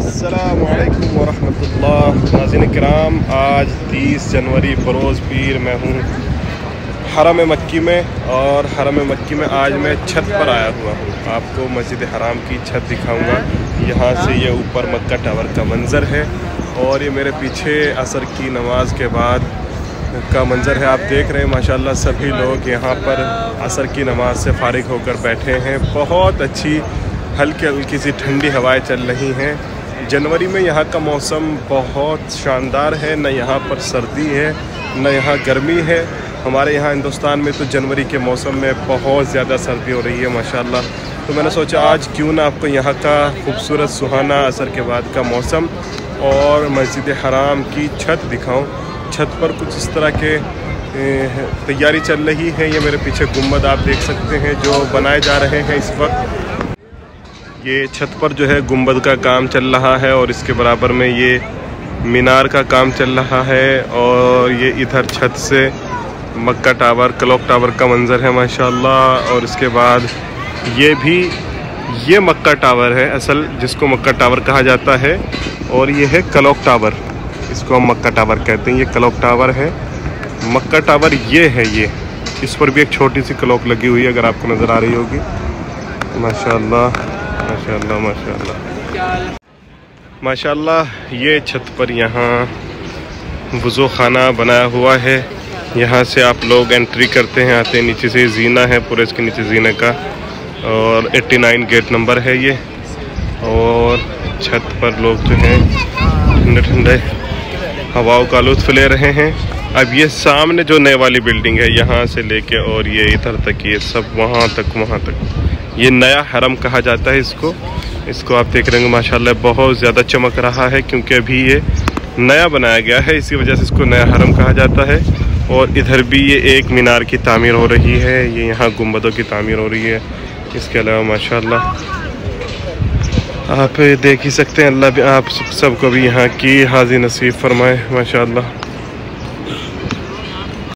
अस्सलामुअलैकुम वरहमतुल्लाह। नाज़रीन किराम, आज 30 जनवरी बरोज़ पीर मैं हूँ हरम मक्की में, और हरम मक्की में आज मैं छत पर आया हुआ हूँ। आपको मस्जिद हराम की छत दिखाऊंगा। यहाँ से ये ऊपर मक्का टावर का मंज़र है, और ये मेरे पीछे असर की नमाज के बाद का मंज़र है। आप देख रहे हैं माशाल्लाह सभी लोग यहाँ पर असर की नमाज से फ़ारिग होकर बैठे हैं। बहुत अच्छी हल्की हल्की सी ठंडी हवाएं चल रही हैं। जनवरी में यहाँ का मौसम बहुत शानदार है, न यहाँ पर सर्दी है न यहाँ गर्मी है। हमारे यहाँ हिंदुस्तान में तो जनवरी के मौसम में बहुत ज़्यादा सर्दी हो रही है माशाल्लाह। तो मैंने सोचा आज क्यों ना आपको यहाँ का खूबसूरत सुहाना असर के बाद का मौसम और मस्जिद हराम की छत दिखाऊं। छत पर कुछ इस तरह के तैयारी चल रही है। ये मेरे पीछे गुम्बद आप देख सकते हैं जो बनाए जा रहे हैं इस वक्त। ये छत पर जो है गुम्बद का काम चल रहा है, और इसके बराबर में ये मीनार का काम चल रहा है, और ये इधर छत से मक्का टावर, क्लॉक टावर का मंज़र है माशाल्लाह। और इसके बाद ये मक्का टावर है असल, जिसको मक्का टावर कहा जाता है, और ये है क्लॉक टावर, इसको हम मक्का टावर कहते हैं। ये क्लॉक टावर है, मक्का टावर ये है। ये इस पर भी एक छोटी सी क्लॉक लगी हुई है, अगर आपको नज़र आ रही होगी। माशाल्लाह माशाल्लाह माशाल्लाह माशाल्लाह। ये छत पर यहाँ वज़ू खाना बनाया हुआ है। यहाँ से आप लोग एंट्री करते हैं, आते हैं। नीचे से जीना है पूरे, इसके नीचे जीने का, और 89 गेट नंबर है ये। और छत पर लोग जो हैं ठंडे ठंडे हवाओं का लुत्फ़ ले रहे हैं। अब ये सामने जो नए वाली बिल्डिंग है, यहाँ से लेके और ये इधर तक, ये सब वहाँ तक ये नया हरम कहा जाता है इसको आप देख रहे हैं माशाल्लाह बहुत ज़्यादा चमक रहा है, क्योंकि अभी ये नया बनाया गया है, इसी वजह से इसको नया हरम कहा जाता है। और इधर भी ये एक मीनार की तामीर हो रही है, ये यहाँ गुम्बदों की तामीर हो रही है। इसके अलावा माशाल्लाह आप देख ही सकते हैं। अल्लाह भी आप सबको भी यहाँ की हाज़ी नसीब फरमाए माशाल्लाह।